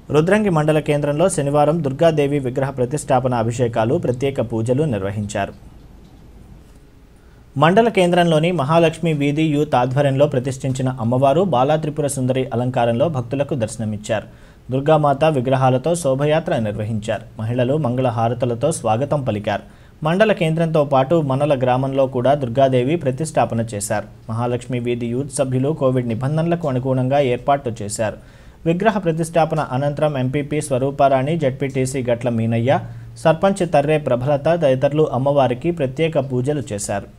రుద్రంగి మండల కేంద్రంలో శనివారం దుర్గాదేవి విగ్రహ ప్రతిష్టాపన అభిషేకాలు ప్రత్యేక పూజలు నిర్వహించారు. మండల కేంద్రంలోని మహాలక్ష్మి వీధి యూత్ ఆధ్వర్యంలో ప్రతిష్ఠించిన అమ్మవారు బాలాత్రిపుర సుందరి అలంకారంలో భక్తులకు దర్శనమిచ్చారు. దుర్గామాత విగ్రహాలతో శోభయాత్ర నిర్వహించారు. మహిళలు మంగళ హారతులతో స్వాగతం పలికారు. మండల కేంద్రంతో పాటు మనల గ్రామంలో కూడా దుర్గాదేవి ప్రతిష్టాపన చేశారు. మహాలక్ష్మి వీధి యూత్ సభ్యులు కోవిడ్ నిబంధనలకు అనుగుణంగా ఏర్పాట్లు చేశారు. విగ్రహ ప్రతిష్టాపన అనంతరం ఎంపీపీ స్వరూపారాణి, జడ్పీటీసీ గట్ల మీనయ్య, సర్పంచ్ తర్రే ప్రభలత తదితరులు అమ్మవారికి ప్రత్యేక పూజలు చేశారు.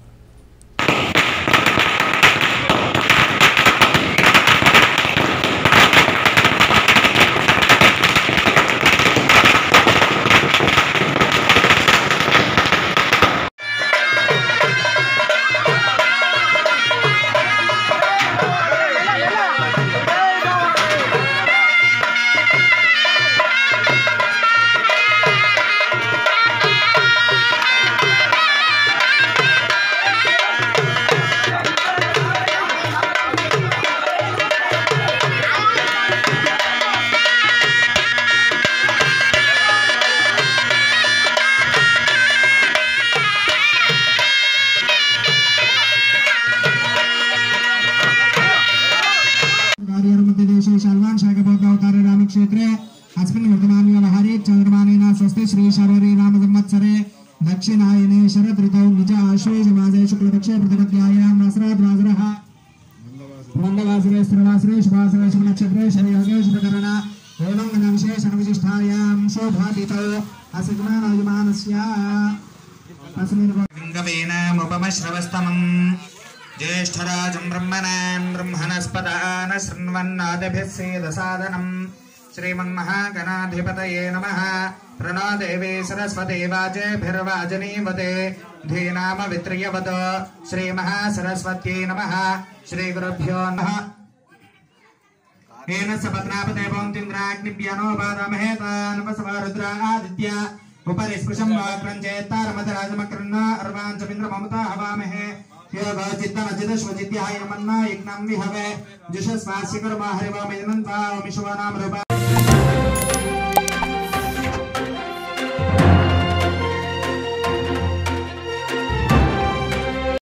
क्षेत्रे अस्मिन् वर्तमाने व्यवहारे चंद्रमानेन स्वस्ति श्री शर्वरी नाम संवत्सरे दक्षिणायने शरद ऋतौ निज आश्वेज मासे शुक्लपक्षे प्रतिपद्यायां वासराद्वासरः मंगलवासरे स्थिरवासरे शुभासरे शुभ नक्षत्रे शनियोगे शुभकरण एवं गणविशेष विशिष्टायां शोभातीतौ अस्मिन्नायमानस्य अस्मिन् लिङ्गवेनमुपमश्रवस्तमम् ज्येष्ठराजं ब्रह्मणां ब्रह्मणस्पदान शृण्वन्नादिभिः सेदसादनम् श्रीमन्महागणाधिपतये नमः। प्रणो देवी सरस्वती वाजेभिर्वाजनीवते धीनाम वित्रियवत श्रीमहासरस्वत्यै नमः। श्रीगुरुभ्यो नमः। येन सपत्नापते पौन्तिन्द्राग्निभ्यानो बाधामहे तानपसवा रुद्रादित्य उपरि स्पृशं वाक्रञ्चेत्तारमदराजमकृन्न अर्वाञ्चमिन्द्रममता हवामहे योगो चित्तमचिदश्वचित्याय मन्ना यज्ञं विहवे जुषस्वास्य कर्मा हरिवामयनन्ता विश्वनाम रूपा